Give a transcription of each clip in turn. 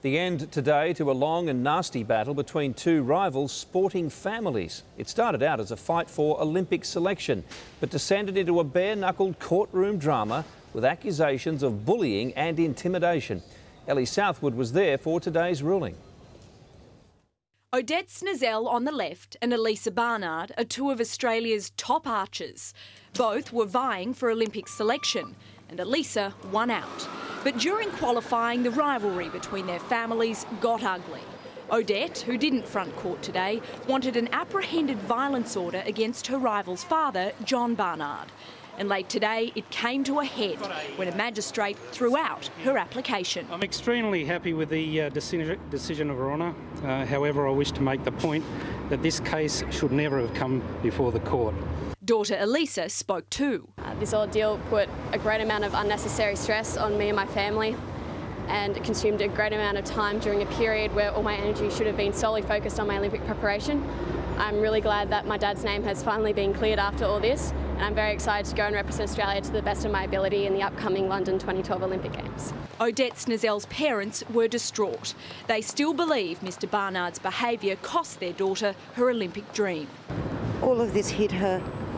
The end today to a long and nasty battle between two rival sporting families. It started out as a fight for Olympic selection, but descended into a bare-knuckled courtroom drama with accusations of bullying and intimidation. Ellie Southwood was there for today's ruling. Odette Snezell on the left and Elisa Barnard are two of Australia's top archers. Both were vying for Olympic selection, and Elisa won out. But during qualifying, the rivalry between their families got ugly. Odette, who didn't front court today, wanted an apprehended violence order against her rival's father, John Barnard. And late today, it came to a head when a magistrate threw out her application. I'm extremely happy with the decision of Her Honour. However, I wish to make the point that this case should never have come before the court. Daughter Elisa spoke too. This ordeal put a great amount of unnecessary stress on me and my family, and it consumed a great amount of time during a period where all my energy should have been solely focused on my Olympic preparation. I'm really glad that my dad's name has finally been cleared after all this, and I'm very excited to go and represent Australia to the best of my ability in the upcoming London 2012 Olympic Games. Odette Snezell's parents were distraught. They still believe Mr Barnard's behaviour cost their daughter her Olympic dream. All of this hit her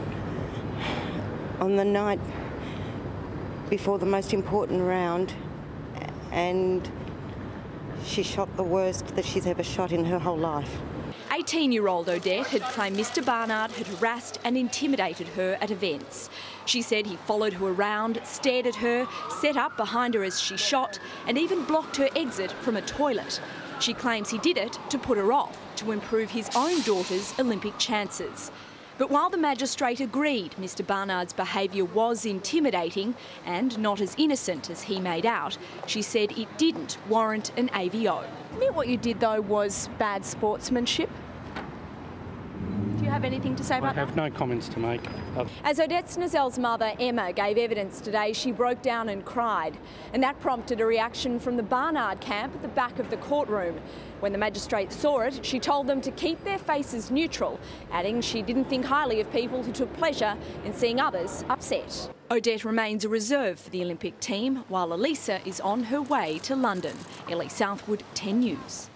on the night before the most important round, and she shot the worst that she's ever shot in her whole life. 18-year-old Odette had claimed Mr Barnard had harassed and intimidated her at events. She said he followed her around, stared at her, set up behind her as she shot, and even blocked her exit from a toilet. She claims he did it to put her off, to improve his own daughter's Olympic chances. But while the magistrate agreed Mr Barnard's behaviour was intimidating and not as innocent as he made out, she said it didn't warrant an AVO. I think what you did, though, was bad sportsmanship. Do you have anything to say about that? I have no comments to make. As Odette Snezell's mother, Emma, gave evidence today, she broke down and cried. And that prompted a reaction from the Barnard camp at the back of the courtroom. When the magistrate saw it, she told them to keep their faces neutral, adding she didn't think highly of people who took pleasure in seeing others upset. Odette remains a reserve for the Olympic team, while Elisa is on her way to London. Ellie Southwood, 10 News.